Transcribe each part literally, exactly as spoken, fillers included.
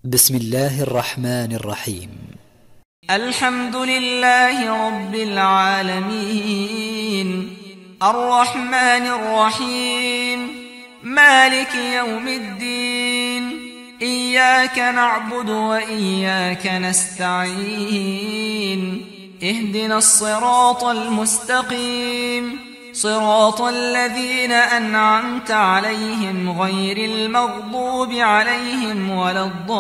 بسم الله الرحمن الرحيم. الحمد لله رب العالمين، الرحمن الرحيم، مالك يوم الدين، إياك نعبد وإياك نستعين، اهدنا الصراط المستقيم، صراط الذين أنعمت عليهم غير المغضوب عليهم ولا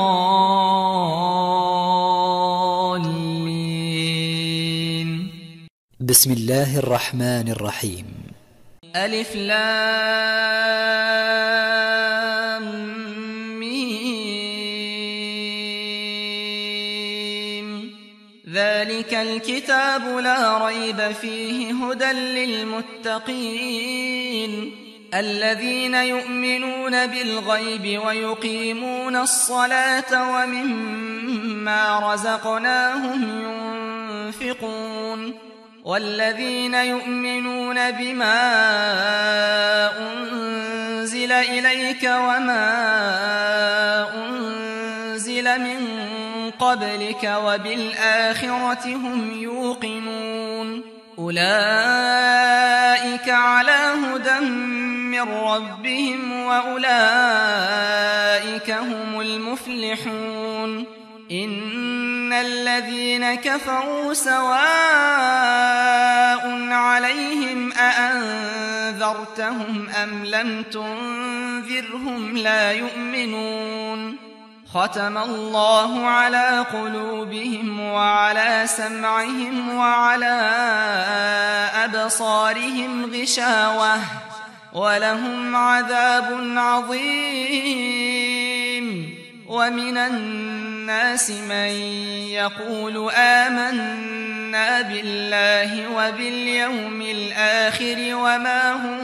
الضالين. بسم الله الرحمن الرحيم. ألف لام ميم، ذلك الكتاب لا ريب فيه هدى للمتقين الذين يؤمنون بالغيب ويقيمون الصلاة ومما رزقناهم ينفقون والذين يؤمنون بما أنزل إليك وما أنزل من قبلك وبالآخرة هم يوقنون أولئك على هدى من ربهم وأولئك هم المفلحون. إن الذين كفروا سواء عليهم أأنذرتهم أم لم تنذرهم لا يؤمنون. ختم الله على قلوبهم وعلى سمعهم وعلى أبصارهم غشاوة ولهم عذاب عظيم. ومن الناس من يقول آمنا بالله وباليوم الآخر وما هم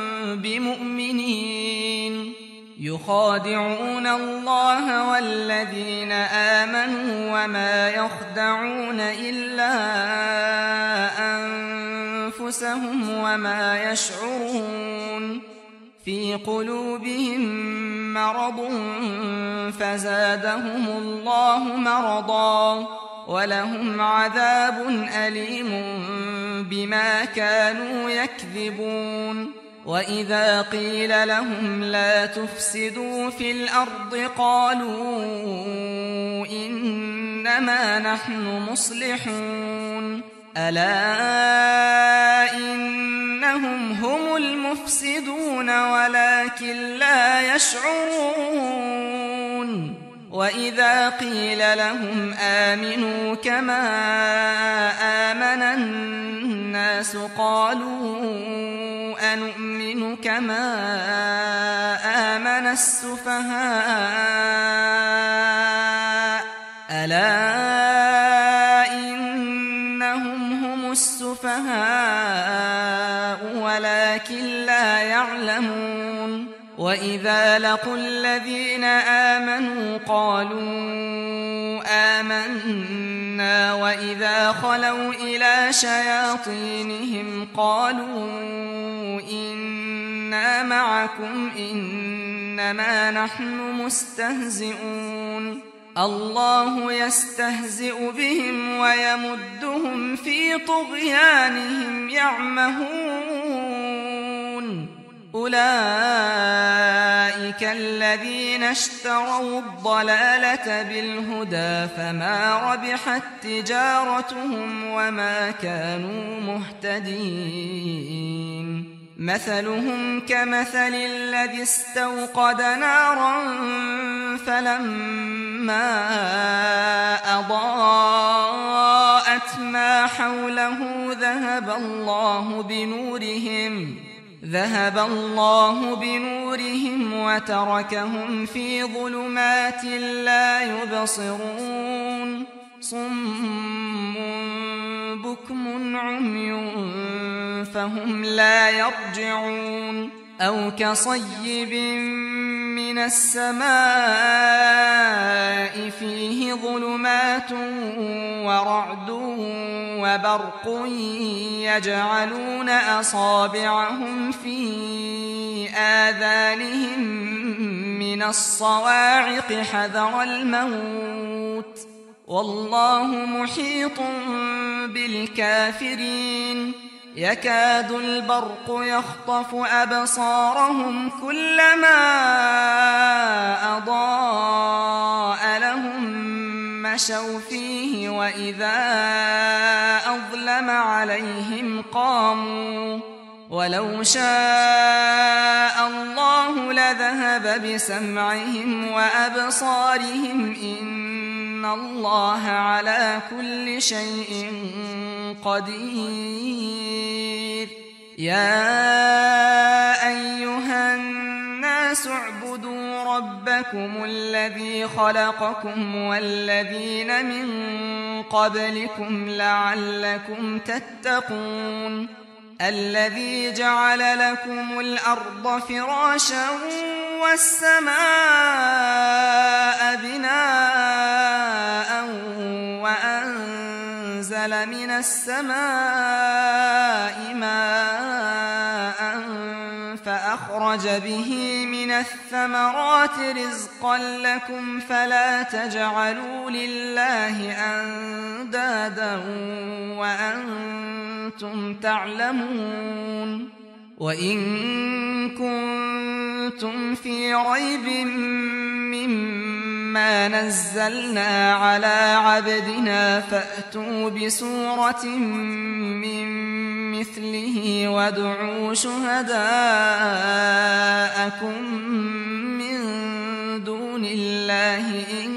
بمؤمنين يخادعون الله والذين آمنوا وما يخدعون إلا أنفسهم وما يشعرون. في قلوبهم مرض فزادهم الله مرضا ولهم عذاب أليم بما كانوا يكذبون. وإذا قيل لهم لا تفسدوا في الأرض قالوا إنما نحن مصلحون. ألا إنهم هم المفسدون ولكن لا يشعرون. وإذا قيل لهم آمنوا كما آمن الناس قالوا أنؤمن كما آمن السفهاء. ألا إنهم هم السفهاء ولكن لا يعلمون. وإذا لقوا الذين آمنوا قالوا آمنا وإذا خلوا إلى شياطينهم قالوا إنا معكم إنما نحن مستهزئون. الله يستهزئ بهم ويمدهم في طغيانهم يعمهون. أولئك الذين اشتروا الضلالة بالهدى فما ربحت تجارتهم وما كانوا مهتدين. مثلهم كمثل الذي استوقد نارا فلما أضاءت ما حوله ذهب الله بنورهم ذهب الله بنورهم وتركهم في ظلمات لا يبصرون. صم بكم عمي فهم لا يرجعون. أو كصيب من السماء فيه ظلمات ورعد وبرق يجعلون أصابعهم في آذانهم من من الصواعق حذر الموت والله محيط بالكافرين يكاد البرق يخطف أبصارهم كلما أضاء لهم مشوا فيه وإذا أظلم عليهم قاموا ولو شاء الله لذهب بسمعهم وأبصارهم إن الله على كل شيء قدير يا أيها الناس اعبدوا ربكم الذي خلقكم والذين من قبلكم لعلكم تتقون الذي جعل لكم الأرض فراشا والسماء بناء وأنزل من السماء ماء فأخرج به من الثمرات رزقا لكم فلا تجعلوا لله أندادا وأنتم تعلمون وإن كنتم في ريب مما نزلنا على عبدنا فأتوا بسورة من مثله وادعوا شهداءكم من دون الله إن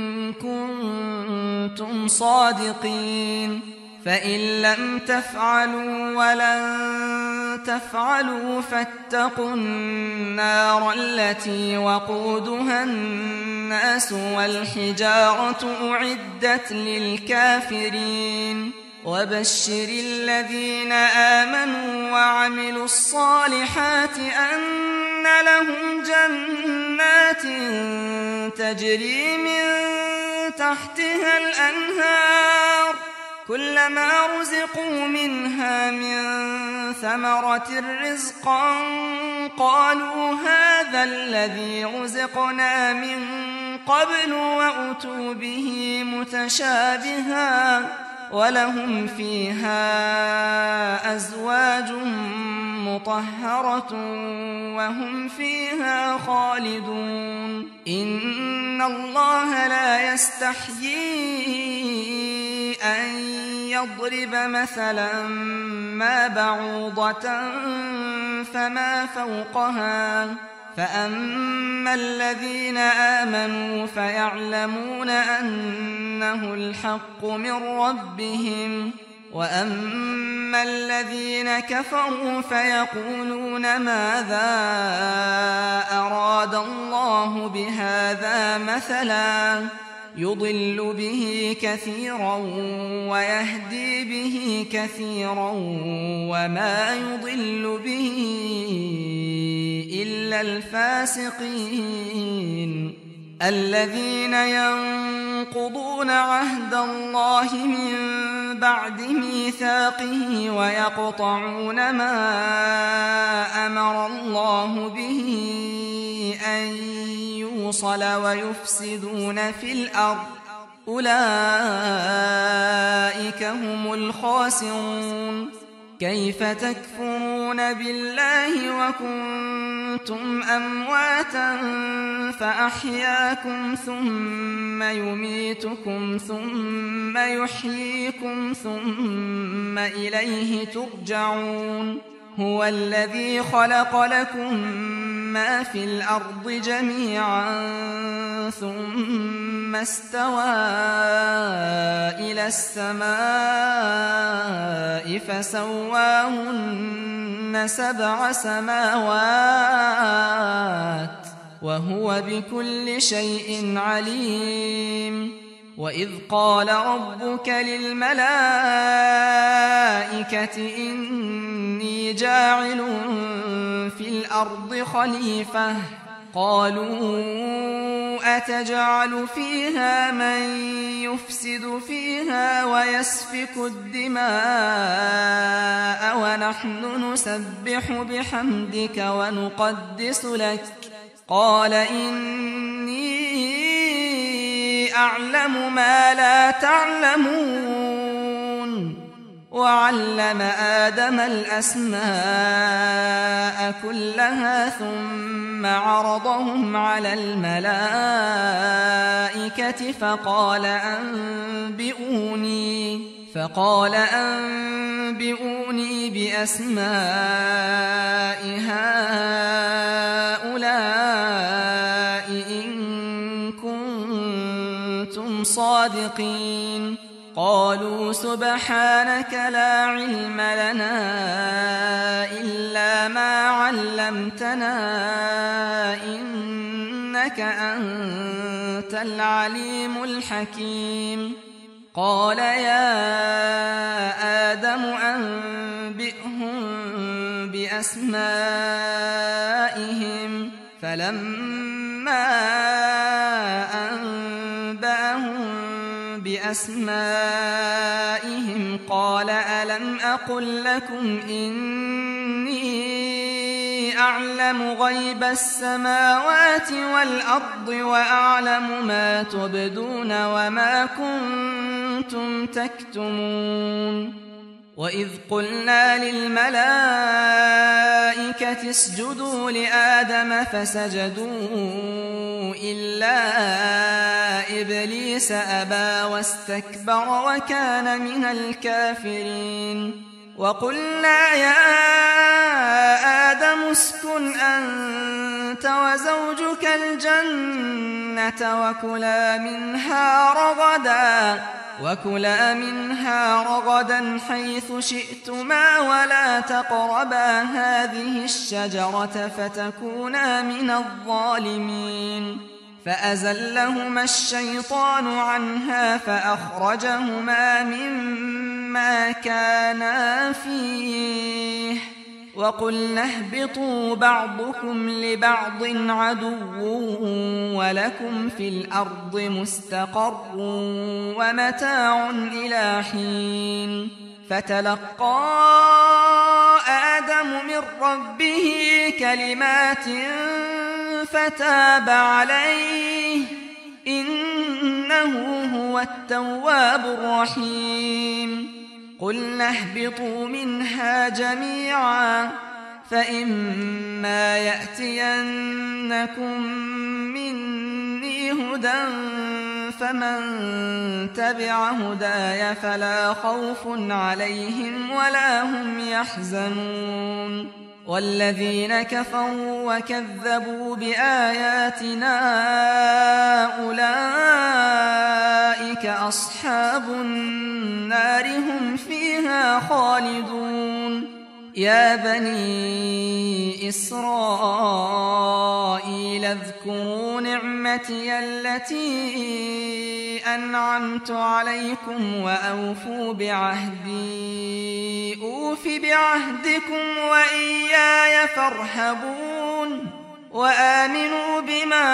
كنتم صادقين فإن لم تفعلوا ولن تفعلوا فاتقوا النار التي وقودها الناس والحجارة أعدت للكافرين وبشر الذين آمنوا وعملوا الصالحات أن لهم جنات تجري من تحتها الأنهار كلما رزقوا منها من ثمرة رزقا قالوا هذا الذي رزقنا من قبل وأتوا به متشابها ولهم فيها أزواج مطهرة وهم فيها خالدون إن الله لا يستحيي أن يضرب مثلا ما بعوضة فما فوقها فأما الذين آمنوا فيعلمون أنه الحق من ربهم وأما الذين كفروا فيقولون ماذا أراد الله بهذا مثلا يضل به كثيرا ويهدي به كثيرا وما يضل به إلا الفاسقين الذين ينقضون عهد الله من بعد ميثاقه ويقطعون ما أمر الله به أن يوصل ويفسدون في الأرض أولئك هم الخاسرون كيف تكفرون بالله وكنتم أمواتا فأحياكم ثم يميتكم ثم يحييكم ثم إليه ترجعون هو الذي خلق لكم ما في الأرض جميعا ثم استوى إلى السماء فسواهن سبع سماوات وهو بكل شيء عليم وإذ قال ربك للملائكة إني جاعل في الأرض خليفة قالوا أتجعل فيها من يفسد فيها ويسفك الدماء ونحن نسبح بحمدك ونقدس لك قال إني أعلم ما لا تعلمون وعلم آدم الأسماء كلها ثم عرضهم على الملائكة فقال أنبئوني فقال أنبئوني بأسماء هؤلاء إن كنتم صادقين قالوا سبحانك لا علم لنا إلا ما علمتنا إنك أنت العليم الحكيم قال يا آدم أنبئهم بأسمائهم فلما أنبأهم بأسمائهم قال ألم أقل لكم إني أعلم غيب السماوات والأرض وأعلم ما تبدون وما كنتم تكتمون وإذ قلنا للملائكة اسجدوا لآدم فسجدوا إلا إبليس أبى واستكبر وكان من الكافرين وقلنا يا آدم اسكن أنت وزوجك الجنة وكلا منها رغدا وكلا منها رغدا حيث شئتما ولا تقربا هذه الشجرة فتكونا من الظالمين فأزلهما الشيطان عنها فأخرجهما مما كانا فيه وقلنا اهبطوا بعضكم لبعض عدو ولكم في الأرض مستقر ومتاع إلى حين فتلقى آدم من ربه كلمات فتاب عليه إنه هو التواب الرحيم قلنا اهبطوا منها جميعا فإما يأتينكم مني هدى فمن تبع هداي فلا خوف عليهم ولا هم يحزنون والذين كفروا وكذبوا بآياتنا أولئك أصحاب النار هم فيها خالدون يا بني إسرائيل اذكروا نعمتي التي أنعمت عليكم وأوفوا بعهدي أوف بعهدكم وإياي فارهبون وآمنوا بما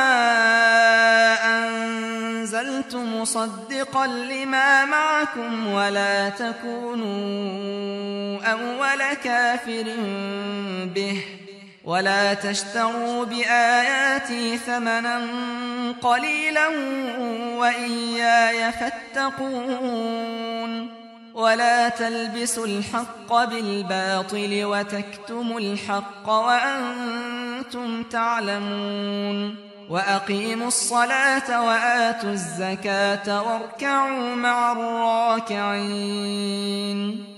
أنزلت مصدقا لما معكم ولا تكونوا أول كافر به ولا تشتروا بآياتي ثمنا قليلا وإياي فاتقون ولا تلبسوا الحق بالباطل وتكتموا الحق وأنتم تعلمون وأقيموا الصلاة وآتوا الزكاة واركعوا مع الراكعين